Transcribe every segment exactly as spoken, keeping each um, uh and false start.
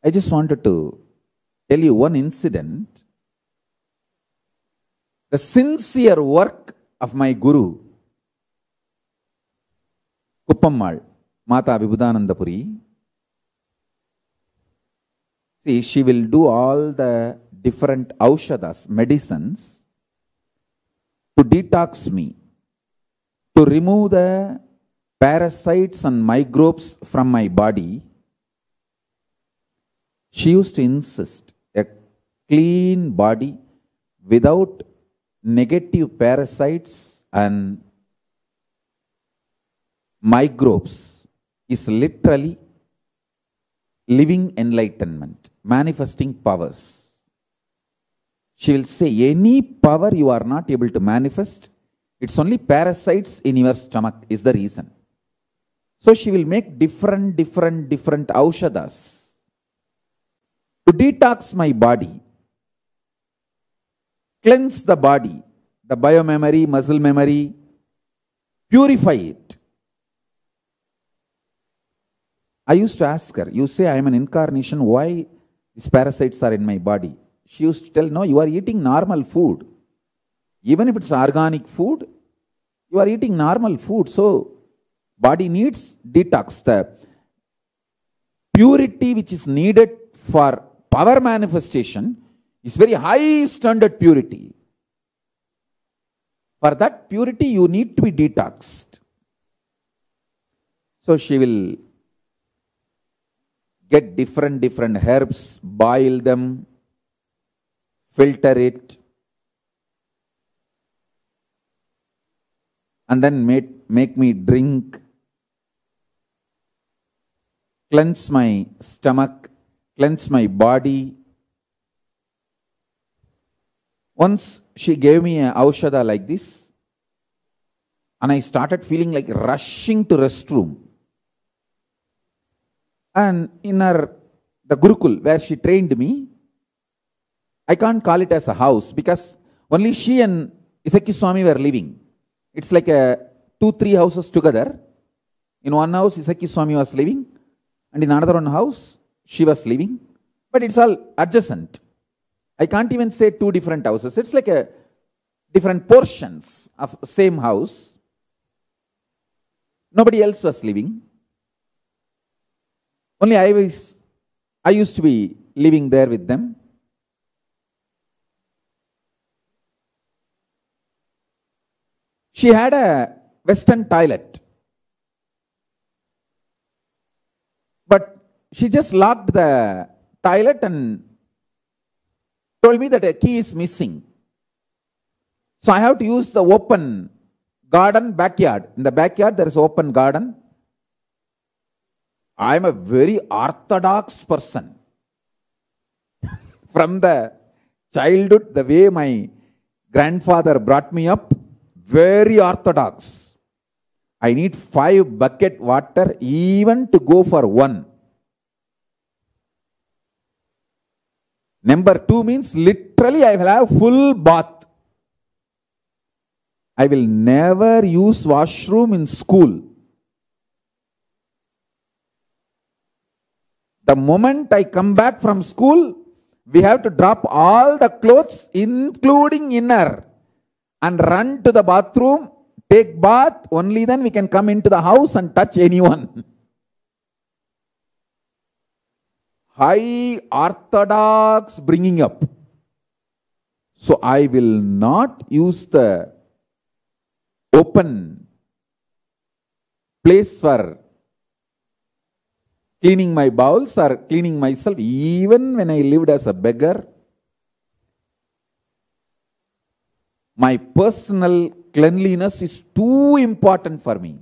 I just wanted to tell you one incident. The sincere work of my Guru, Kuppammal, Mata Vibhudanandapuri. See, she will do all the different aushadas, medicines, to detox me, to remove the parasites and microbes from my body. She used to insist a clean body without negative parasites and microbes is literally living enlightenment, manifesting powers. She will say, any power you are not able to manifest, it's only parasites in your stomach is the reason. So she will make different, different, different aushadas to detox my body, cleanse the body, the biomemory, muscle memory, purify it. I used to ask her, you say I am an incarnation, why these parasites are in my body? She used to tell, no, you are eating normal food. Even if it's organic food, you are eating normal food. So, body needs detox. The purity which is needed for power manifestation is very high standard purity. For that purity, you need to be detoxed. So, she will get different, different herbs, boil them, filter it, and then make, make me drink, cleanse my stomach, cleanse my body. Once she gave me an aushada like this, and I started feeling like rushing to restroom. And in her, the Gurukul, where she trained me, I can't call it as a house because only she and Isaki Swami were living. It's like a two, three houses together. In one house, Isaki Swami was living, and in another one house, she was living. But it's all adjacent. I can't even say two different houses. It's like a different portions of same house. Nobody else was living. Only I was, I used to be living there with them. She had a western toilet. But she just locked the toilet and told me that a key is missing. So I have to use the open garden backyard. In the backyard there is open garden. I am a very orthodox person. From the childhood, the way my grandfather brought me up, very orthodox. I need five bucket water even to go for one. Number two means literally I will have full bath. I will never use washroom in school. The moment I come back from school, we have to drop all the clothes, including inner, and run to the bathroom, take bath, only then we can come into the house and touch anyone. High orthodox bringing up. So I will not use the open place for cleaning my bowels or cleaning myself, even when I lived as a beggar. My personal cleanliness is too important for me.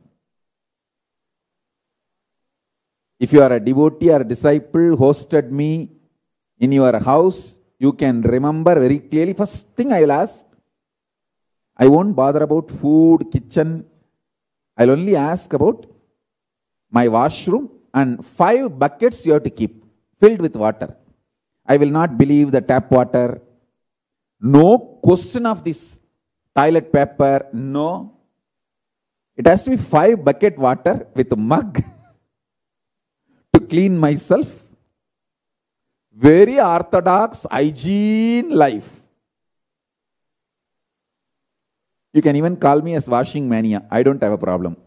If you are a devotee or a disciple, hosted me in your house, you can remember very clearly. First thing I will ask, I won't bother about food, kitchen. I'll only ask about my washroom. And five buckets you have to keep filled with water. I will not believe the tap water. No question of this toilet paper. No. It has to be five bucket water with a mug to clean myself. Very orthodox hygiene life. You can even call me as washing mania. I don't have a problem.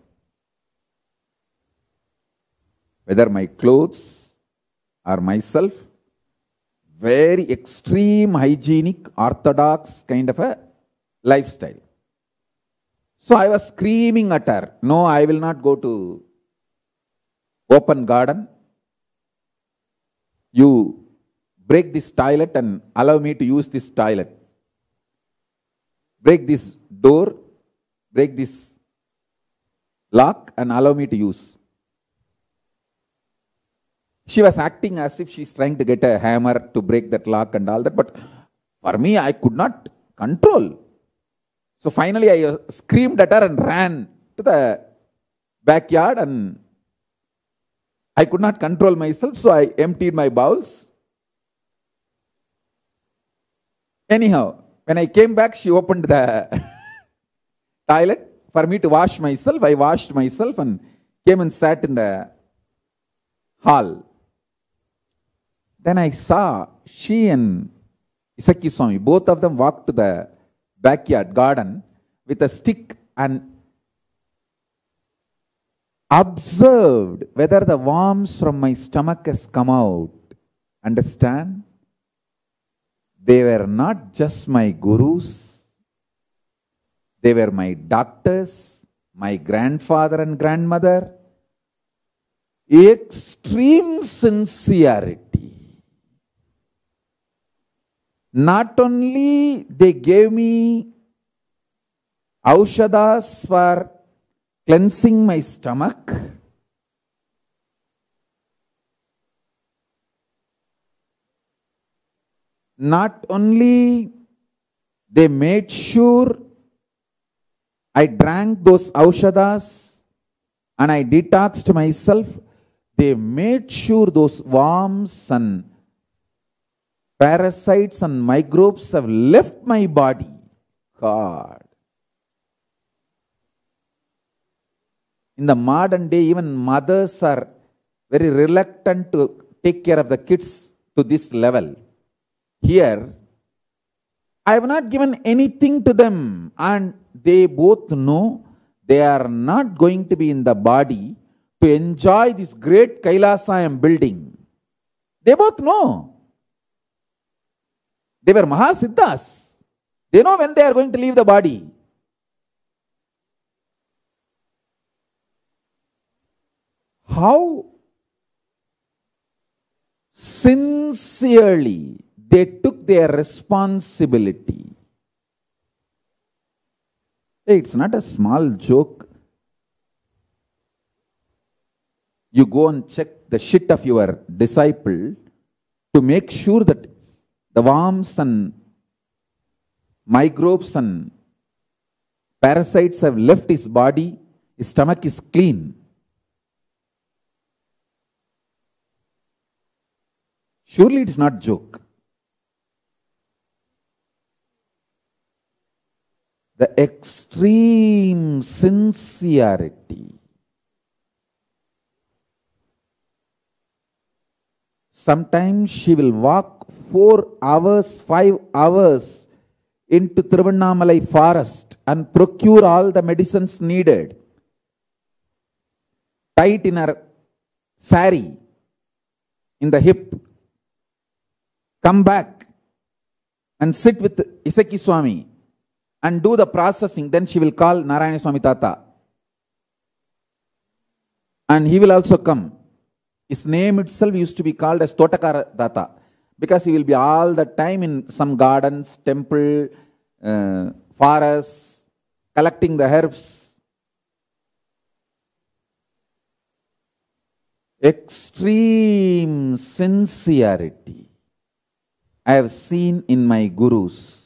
Whether my clothes or myself, very extreme hygienic orthodox kind of a lifestyle. So I was screaming at her, no, I will not go to open garden. You break this toilet and allow me to use this toilet. Break this door, break this lock and allow me to use. She was acting as if she's trying to get a hammer to break that lock and all that, but for me, I could not control. So finally, I screamed at her and ran to the backyard, and I could not control myself, so I emptied my bowels. Anyhow, when I came back, she opened the toilet for me to wash myself. I washed myself and came and sat in the hall. Then I saw she and Isaki Swami, both of them walked to the backyard garden with a stick and observed whether the worms from my stomach has come out. Understand? They were not just my gurus. They were my doctors, my grandfather and grandmother. Extreme sincerity. Not only they gave me aushadas for cleansing my stomach, not only they made sure I drank those aushadas and I detoxed myself, they made sure those worms and parasites and microbes have left my body. God. In the modern day, even mothers are very reluctant to take care of the kids to this level. Here, I have not given anything to them, and they both know they are not going to be in the body to enjoy this great Kailasa I am building. They both know. They were Mahasiddhas. They know when they are going to leave the body. How sincerely they took their responsibility. It's not a small joke. You go and check the shit of your disciple to make sure that the worms and microbes and parasites have left his body, his stomach is clean. Surely it is not a joke. The extreme sincerity. Sometimes she will walk four hours, five hours into Tiruvannamalai forest and procure all the medicines needed. Tie it in her sari, in the hip. Come back and sit with Isaki Swami and do the processing. Then she will call Narayana Swami Tata. And he will also come. His name itself used to be called as Totakara Tata, because he will be all the time in some gardens, temple, uh, forests, collecting the herbs. Extreme sincerity I have seen in my gurus.